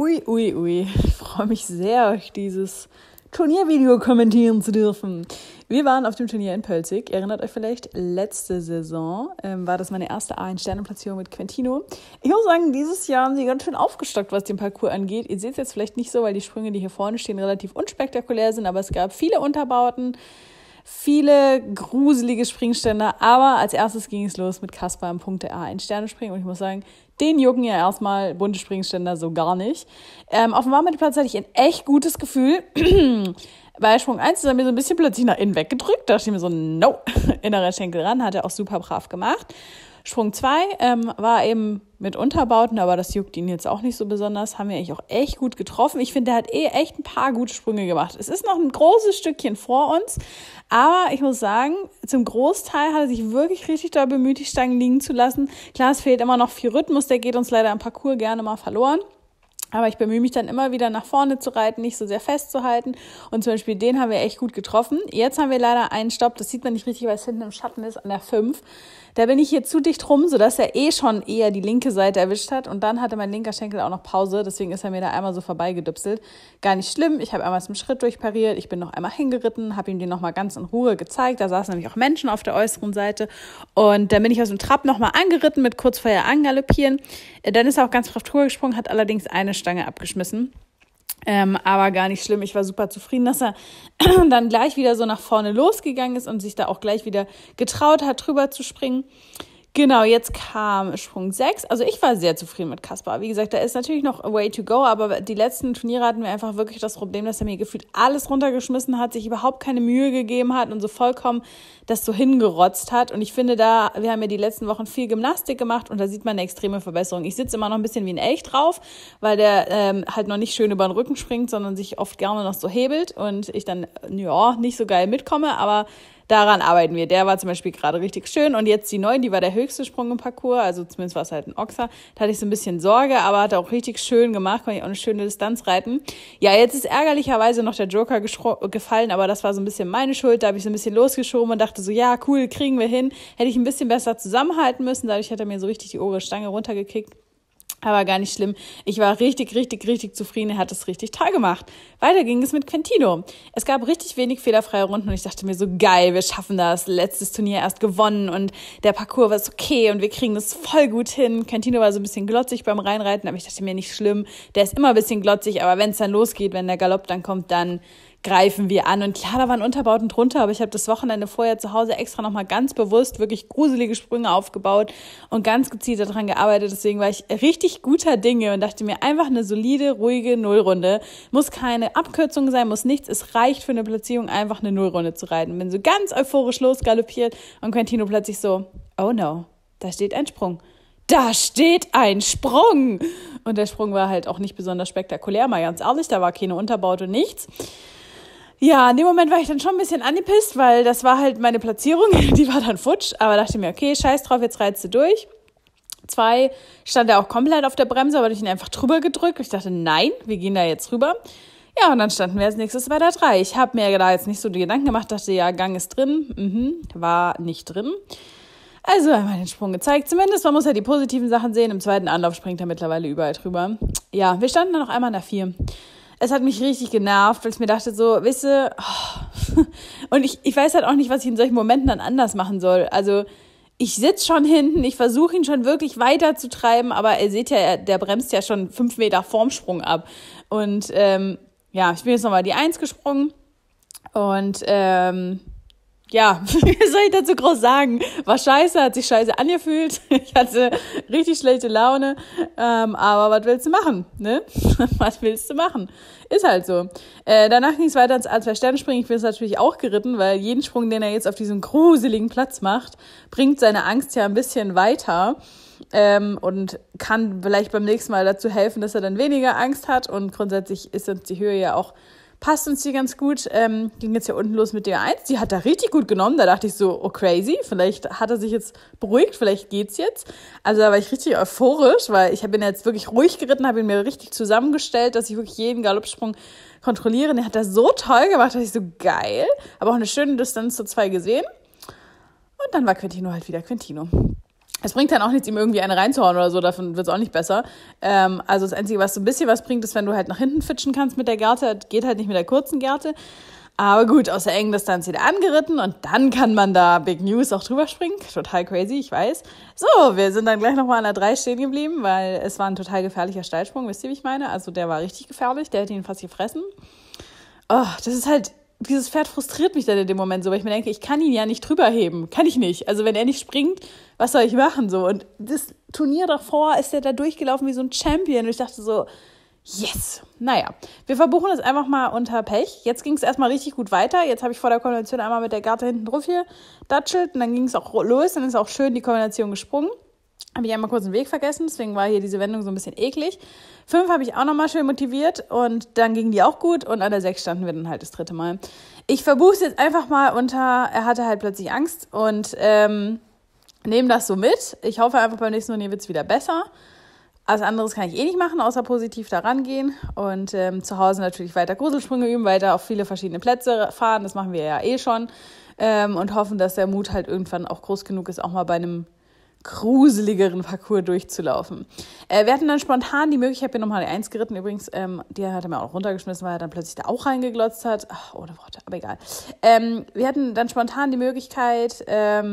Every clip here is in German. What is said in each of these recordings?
Ui. Ich freue mich sehr, euch dieses Turniervideo kommentieren zu dürfen. Wir waren auf dem Turnier in Pölzig. Ihr erinnert euch vielleicht, letzte Saison war das meine erste A1-Sterne-Platzierung mit Quentino. Ich muss sagen, dieses Jahr haben sie ganz schön aufgestockt, was den Parcours angeht. Ihr seht es jetzt vielleicht nicht so, weil die Sprünge, die hier vorne stehen, relativ unspektakulär sind, aber es gab viele Unterbauten, viele gruselige Springständer, aber als erstes ging es los mit Kaspar im Punkt der A1-Sterne-Springen und ich muss sagen, den jucken ja erstmal bunte Springständer so gar nicht. Auf dem Warmmittelplatz hatte ich ein echt gutes Gefühl. Bei Sprung 1 ist er mir so ein bisschen plötzlich nach innen weggedrückt. Da dachte ich mir so, no, innerer Schenkel ran, hat er auch super brav gemacht. Sprung 2 war eben mit Unterbauten, aber das juckt ihn jetzt auch nicht so besonders. Haben wir eigentlich auch echt gut getroffen. Ich finde, der hat echt ein paar gute Sprünge gemacht. Es ist noch ein großes Stückchen vor uns, aber ich muss sagen, zum Großteil hat er sich wirklich richtig doll bemüht, die Stangen liegen zu lassen. Klar, es fehlt immer noch viel Rhythmus, der geht uns leider im Parcours gerne mal verloren. Aber ich bemühe mich dann immer wieder nach vorne zu reiten, nicht so sehr festzuhalten. Und zum Beispiel den haben wir echt gut getroffen. Jetzt haben wir leider einen Stopp, das sieht man nicht richtig, weil es hinten im Schatten ist, an der 5. Da bin ich hier zu dicht rum, sodass er schon eher die linke Seite erwischt hat. Und dann hatte mein linker Schenkel auch noch Pause, deswegen ist er mir da einmal so vorbeigedüpselt. Gar nicht schlimm, ich habe einmal zum Schritt durchpariert, ich bin noch einmal hingeritten, habe ihm den nochmal ganz in Ruhe gezeigt. Da saßen nämlich auch Menschen auf der äußeren Seite. Und dann bin ich aus dem Trab nochmal angeritten, mit kurz vorher angaloppieren. Dann ist er auch ganz brav drüber gesprungen, hat allerdings eine Stange abgeschmissen. Aber gar nicht schlimm. Ich war super zufrieden, dass er dann gleich wieder so nach vorne losgegangen ist und sich da auch gleich wieder getraut hat, drüber zu springen. Genau, jetzt kam Sprung 6. Also ich war sehr zufrieden mit Kaspar. Wie gesagt, da ist natürlich noch a way to go, aber die letzten Turniere hatten wir einfach wirklich das Problem, dass er mir gefühlt alles runtergeschmissen hat, sich überhaupt keine Mühe gegeben hat und so vollkommen das so hingerotzt hat. Und ich finde wir haben ja die letzten Wochen viel Gymnastik gemacht und da sieht man eine extreme Verbesserung. Ich sitze immer noch ein bisschen wie ein Elch drauf, weil der halt noch nicht schön über den Rücken springt, sondern sich oft gerne noch so hebelt und ich dann, nicht so geil mitkomme, aber daran arbeiten wir. Der war zum Beispiel gerade richtig schön und jetzt die 9, die war der höchste Sprung im Parcours, also zumindest war es halt ein Ochser. Da hatte ich so ein bisschen Sorge, aber hat er auch richtig schön gemacht, konnte ich auch eine schöne Distanz reiten. Ja, jetzt ist ärgerlicherweise noch der Joker gefallen, aber das war so ein bisschen meine Schuld. Da habe ich so ein bisschen losgeschoben und dachte so, ja, cool, kriegen wir hin. Hätte ich ein bisschen besser zusammenhalten müssen, dadurch hat er mir so richtig die obere Stange runtergekickt. Aber gar nicht schlimm. Ich war richtig zufrieden. Er hat es richtig toll gemacht. Weiter ging es mit Quentino. Es gab richtig wenig fehlerfreie Runden und ich dachte mir so, geil, wir schaffen das. Letztes Turnier erst gewonnen und der Parcours war okay und wir kriegen das voll gut hin. Quentino war so ein bisschen glotzig beim Reinreiten, aber ich dachte mir, nicht schlimm. Der ist immer ein bisschen glotzig, aber wenn es dann losgeht, wenn der Galopp dann kommt, dann greifen wir an. Und klar, da waren Unterbauten drunter, aber ich habe das Wochenende vorher zu Hause extra nochmal ganz bewusst wirklich gruselige Sprünge aufgebaut und ganz gezielt daran gearbeitet. Deswegen war ich richtig guter Dinge und dachte mir, einfach eine solide, ruhige Nullrunde. Muss keine Abkürzung sein, muss nichts. Es reicht für eine Platzierung, einfach eine Nullrunde zu reiten. Bin so ganz euphorisch losgaloppiert und Quentino plötzlich so, oh no, da steht ein Sprung. Da steht ein Sprung! Und der Sprung war halt auch nicht besonders spektakulär, mal ganz ehrlich, da war keine Unterbaute, nichts. Ja, in dem Moment war ich dann schon ein bisschen angepisst, weil das war halt meine Platzierung, die war dann futsch, aber dachte mir, okay, scheiß drauf, jetzt reizt du durch. 2 stand er auch komplett auf der Bremse, aber ich ihn einfach drüber gedrückt. Ich dachte, nein, wir gehen da jetzt rüber. Ja, und dann standen wir als nächstes bei der 3. Ich habe mir da jetzt nicht so die Gedanken gemacht, dachte, ja, Gang ist drin, war nicht drin. Also einmal den Sprung gezeigt, zumindest, man muss ja die positiven Sachen sehen. Im zweiten Anlauf springt er mittlerweile überall drüber. Ja, wir standen dann noch einmal an der 4. Es hat mich richtig genervt, weil ich mir dachte so, weißt du, und ich weiß halt auch nicht, was ich in solchen Momenten dann anders machen soll. Also ich sitze schon hinten, ich versuche ihn schon wirklich weiter zu treiben, aber ihr seht ja, der bremst ja schon 5 Meter vorm Sprung ab. Und ich bin jetzt nochmal die 1 gesprungen und ja, wie soll ich dazu groß sagen? War scheiße, hat sich scheiße angefühlt. Ich hatte richtig schlechte Laune. Aber was willst du machen, ne? Was willst du machen? Ist halt so. Danach ging es weiter ins A2-Sterne-Springen. Ich bin es natürlich auch geritten, weil jeden Sprung, den er jetzt auf diesem gruseligen Platz macht, bringt seine Angst ja ein bisschen weiter. Und kann vielleicht beim nächsten Mal dazu helfen, dass er dann weniger Angst hat. Und grundsätzlich ist uns die Höhe ja auch passt uns die ganz gut. Ging jetzt hier unten los mit der 1. Die hat er richtig gut genommen. Da dachte ich so, oh crazy, vielleicht hat er sich jetzt beruhigt, vielleicht geht's jetzt. Also da war ich richtig euphorisch, weil ich bin jetzt wirklich ruhig geritten, habe ihn mir richtig zusammengestellt, dass ich wirklich jeden Galoppsprung kontrolliere. Der hat das so toll gemacht, dass ich so geil. Aber auch eine schöne Distanz zu 2 gesehen. Und dann war Quentino halt wieder Quentino. Es bringt dann auch nichts, ihm irgendwie eine reinzuhauen oder so, davon wird es auch nicht besser. Also das Einzige, was so ein bisschen was bringt, ist, wenn du halt nach hinten fitschen kannst mit der Gerte. Das geht halt nicht mit der kurzen Gerte. Aber gut, aus der engen Distanz wieder angeritten und dann kann man da Big News auch drüber springen. Total crazy, ich weiß. So, wir sind dann gleich nochmal an der 3 stehen geblieben, weil es war ein total gefährlicher Steilsprung, wisst ihr, wie ich meine? Also der war richtig gefährlich, der hätte ihn fast gefressen. Oh, das ist halt, dieses Pferd frustriert mich dann in dem Moment so, weil ich mir denke, ich kann ihn ja nicht drüber heben. Kann ich nicht. Also wenn er nicht springt, was soll ich machen? So. Und das Turnier davor ist er da durchgelaufen wie so ein Champion. Und ich dachte so, yes. Naja, wir verbuchen das einfach mal unter Pech. Jetzt ging es erstmal richtig gut weiter. Jetzt habe ich vor der Kombination einmal mit der Gerte hinten drauf hier datschelt und dann ging es auch los. Dann ist auch schön die Kombination gesprungen. Habe ich einmal kurz den Weg vergessen, deswegen war hier diese Wendung so ein bisschen eklig. 5 habe ich auch nochmal schön motiviert und dann gingen die auch gut und an der 6 standen wir dann halt das 3. Mal. Ich verbuche es jetzt einfach mal unter, er hatte halt plötzlich Angst und nehme das so mit. Ich hoffe einfach, beim nächsten Turnier wird es wieder besser. Alles anderes kann ich eh nicht machen, außer positiv da rangehen und zu Hause natürlich weiter Gruselsprünge üben, weiter auf viele verschiedene Plätze fahren, das machen wir ja eh schon und hoffen, dass der Mut halt irgendwann auch groß genug ist, auch mal bei einem gruseligeren Parcours durchzulaufen. Wir hatten dann spontan die Möglichkeit, ich habe hier nochmal die 1 geritten, übrigens, die hat er mir auch runtergeschmissen, weil er dann plötzlich da auch reingeglotzt hat. Ach, ohne Worte, aber egal. Wir hatten dann spontan die Möglichkeit,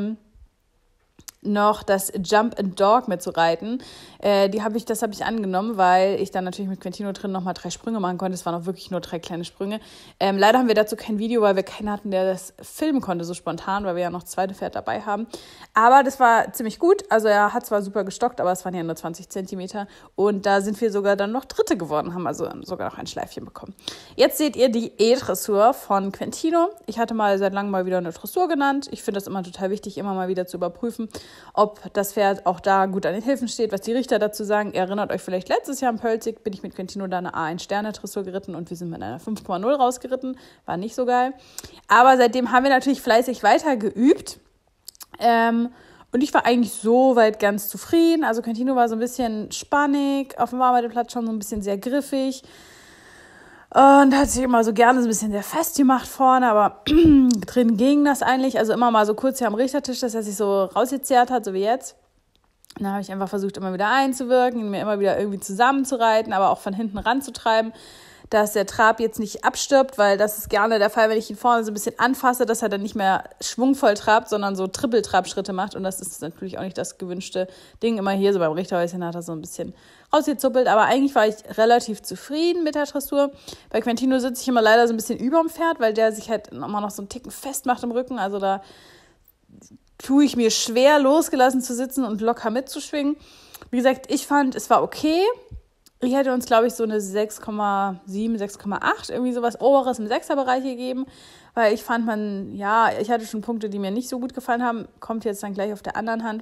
noch das Jump and Dog mitzureiten. Das habe ich angenommen, weil ich dann natürlich mit Quintino drin nochmal 3 Sprünge machen konnte. Es waren auch wirklich nur 3 kleine Sprünge. Leider haben wir dazu kein Video, weil wir keinen hatten, der das filmen konnte, so spontan, weil wir ja noch das 2. Pferd dabei haben. Aber das war ziemlich gut. Also er hat zwar super gestockt, aber es waren ja nur 20 Zentimeter. Und da sind wir sogar dann noch Dritte geworden, haben also sogar noch ein Schleifchen bekommen. Jetzt seht ihr die E-Dressur von Quintino. Ich hatte mal seit langem mal wieder eine Dressur genannt. Ich finde das immer total wichtig, immer mal wieder zu überprüfen, ob das Pferd auch da gut an den Hilfen steht, was die Richter dazu sagen. Ihr erinnert euch vielleicht, letztes Jahr in Pölzig bin ich mit Quintino da eine A1-Sterne-Dressur geritten und wir sind mit einer 5,0 rausgeritten. War nicht so geil. Aber seitdem haben wir natürlich fleißig weiter geübt. Und ich war eigentlich soweit ganz zufrieden. Also Quintino war so ein bisschen spannig, auf dem Arbeitsplatz schon so ein bisschen sehr griffig. Und hat sich immer so gerne so ein bisschen sehr fest gemacht vorne, aber drin ging das eigentlich. Also immer mal so kurz hier am Richtertisch, dass er sich so rausgezerrt hat, so wie jetzt. Und dann habe ich einfach versucht, immer wieder einzuwirken, ihn mir immer wieder irgendwie zusammenzureiten, aber auch von hinten ranzutreiben, dass der Trab jetzt nicht abstirbt, weil das ist gerne der Fall, wenn ich ihn vorne so ein bisschen anfasse, dass er dann nicht mehr schwungvoll trabt, sondern so Trippeltrabschritte macht. Und das ist natürlich auch nicht das gewünschte Ding. Immer hier so beim Richterhäuschen hat er so ein bisschen rausgezuppelt. Aber eigentlich war ich relativ zufrieden mit der Dressur. Bei Quintino sitze ich immer leider so ein bisschen überm Pferd, weil der sich halt immer noch so einen Ticken festmacht im Rücken. Also da tue ich mir schwer, losgelassen zu sitzen und locker mitzuschwingen. Wie gesagt, ich fand, es war okay. Ich hätte uns, glaube ich, so eine 6,7, 6,8, irgendwie sowas Oberes im 6er-Bereich gegeben, weil ich fand, ich hatte schon Punkte, die mir nicht so gut gefallen haben, kommt jetzt dann gleich auf der anderen Hand.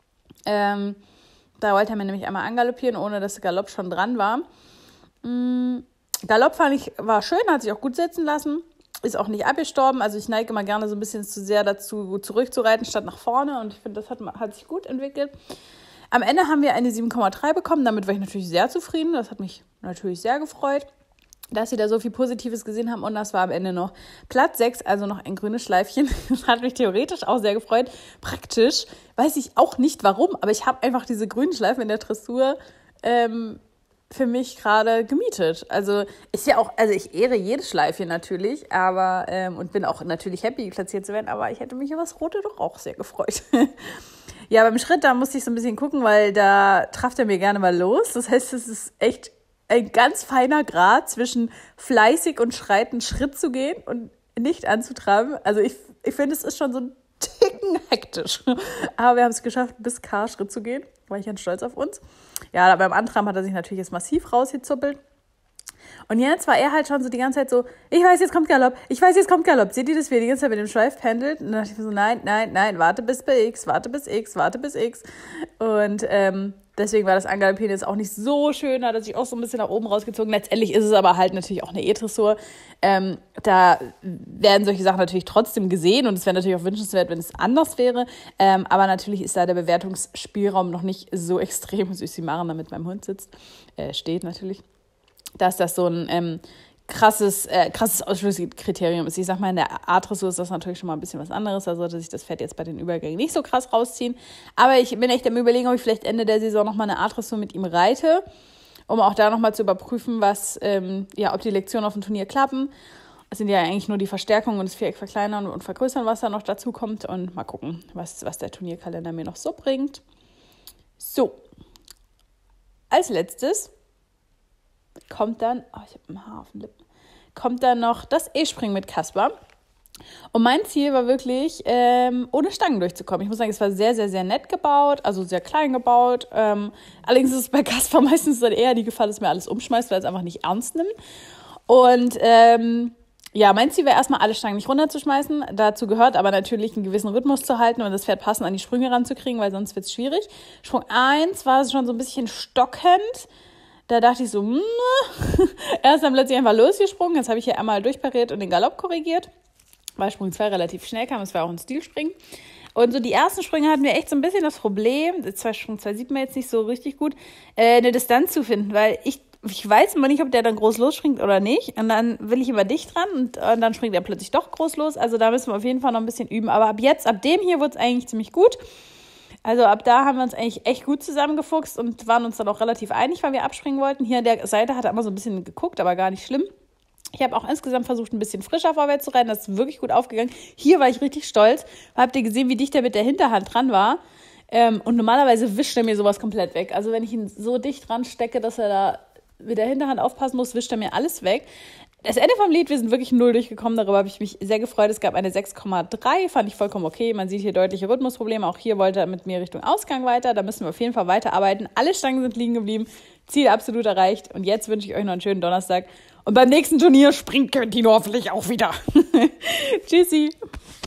Da wollte er mir nämlich einmal angaloppieren, ohne dass der Galopp schon dran war. Galopp fand ich, war schön, hat sich auch gut sitzen lassen, ist auch nicht abgestorben, also ich neige immer gerne so ein bisschen zu sehr dazu, zurückzureiten, statt nach vorne und ich finde, das hat sich gut entwickelt. Am Ende haben wir eine 7,3 bekommen, damit war ich natürlich sehr zufrieden, das hat mich natürlich sehr gefreut, dass sie da so viel Positives gesehen haben und das war am Ende noch Platz 6, also noch ein grünes Schleifchen, das hat mich theoretisch auch sehr gefreut, praktisch, weiß ich auch nicht warum, aber ich habe einfach diese grünen Schleifen in der Dressur für mich gerade gemietet, also ist ja auch, also ich ehre jedes Schleifchen natürlich, aber und bin auch natürlich happy platziert zu werden, aber ich hätte mich über das Rote doch auch sehr gefreut. Ja, beim Schritt, da musste ich so ein bisschen gucken, weil da trafft er mir gerne mal los. Das heißt, es ist echt ein ganz feiner Grad zwischen fleißig und schreitend Schritt zu gehen und nicht anzutraben. Also ich finde, es ist schon so ein Ticken hektisch. Aber wir haben es geschafft, bis K Schritt zu gehen. War ich ganz stolz auf uns. Ja, beim Antraben hat er sich natürlich jetzt massiv rausgezuppelt. Und jetzt war er halt schon so die ganze Zeit so, ich weiß, jetzt kommt Galopp, ich weiß, jetzt kommt Galopp. Seht ihr das, wie er die ganze Zeit mit dem Schweif pendelt? Und dann dachte ich mir so, nein, warte bis X. Und deswegen war das Angaloppieren jetzt auch nicht so schön, hat er sich auch so ein bisschen nach oben rausgezogen. Letztendlich ist es aber halt natürlich auch eine E-Dressur. Da werden solche Sachen natürlich trotzdem gesehen und es wäre natürlich auch wünschenswert, wenn es anders wäre. Aber natürlich ist da der Bewertungsspielraum noch nicht so extrem, süß wie Maren da mit meinem Hund steht natürlich, dass das so ein krasses Ausschlusskriterium ist. Ich sag mal, in der A-Dressur ist das natürlich schon mal ein bisschen was anderes. Da sollte sich das Pferd jetzt bei den Übergängen nicht so krass rausziehen. Aber ich bin echt am Überlegen, ob ich vielleicht Ende der Saison nochmal eine A-Dressur mit ihm reite, um auch da nochmal zu überprüfen, ob die Lektionen auf dem Turnier klappen. Es sind ja eigentlich nur die Verstärkung und das Viereck verkleinern und vergrößern, was da noch dazu kommt. Und mal gucken, was der Turnierkalender mir noch so bringt. So, als letztes kommt dann, ich habe ein Haar auf den Lippen, kommt dann noch das E-Springen mit Kasper. Und mein Ziel war wirklich, ohne Stangen durchzukommen. Ich muss sagen, es war sehr, sehr, sehr nett gebaut, also sehr klein gebaut. Allerdings ist es bei Kasper meistens dann eher die Gefahr, dass mir alles umschmeißt, weil es einfach nicht ernst nimmt. Und mein Ziel war erstmal, alle Stangen nicht runterzuschmeißen. Dazu gehört aber natürlich, einen gewissen Rhythmus zu halten und das Pferd passend an die Sprünge ranzukriegen, weil sonst wird es schwierig. Sprung 1 war es schon so ein bisschen stockend. Da dachte ich so, er ist dann plötzlich einfach losgesprungen. Jetzt habe ich hier einmal durchpariert und den Galopp korrigiert, weil Sprung 2 relativ schnell kam. Es war auch ein Stilspringen. Und so die ersten Sprünge hatten wir echt so ein bisschen das Problem, Sprung 2 sieht man jetzt nicht so richtig gut, eine Distanz zu finden, weil ich weiß immer nicht, ob der dann groß losspringt oder nicht. Und dann will ich immer dicht dran und dann springt er plötzlich doch groß los. Also da müssen wir auf jeden Fall noch ein bisschen üben. Aber ab dem hier wurde es eigentlich ziemlich gut. Also ab da haben wir uns eigentlich echt gut zusammengefuchst und waren uns dann auch relativ einig, weil wir abspringen wollten. Hier an der Seite hat er immer so ein bisschen geguckt, aber gar nicht schlimm. Ich habe auch insgesamt versucht, ein bisschen frischer vorwärts zu reiten. Das ist wirklich gut aufgegangen. Hier war ich richtig stolz. Habt ihr gesehen, wie dicht er mit der Hinterhand dran war? Und normalerweise wischt er mir sowas komplett weg. Also wenn ich ihn so dicht dran stecke, dass er da mit der Hinterhand aufpassen muss, wischt er mir alles weg. Das Ende vom Lied, wir sind wirklich 0 durchgekommen, darüber habe ich mich sehr gefreut. Es gab eine 6,3, fand ich vollkommen okay. Man sieht hier deutliche Rhythmusprobleme. Auch hier wollte er mit mir Richtung Ausgang weiter. Da müssen wir auf jeden Fall weiterarbeiten. Alle Stangen sind liegen geblieben. Ziel absolut erreicht. Und jetzt wünsche ich euch noch einen schönen Donnerstag. Und beim nächsten Turnier springt Quintino hoffentlich auch wieder. Tschüssi.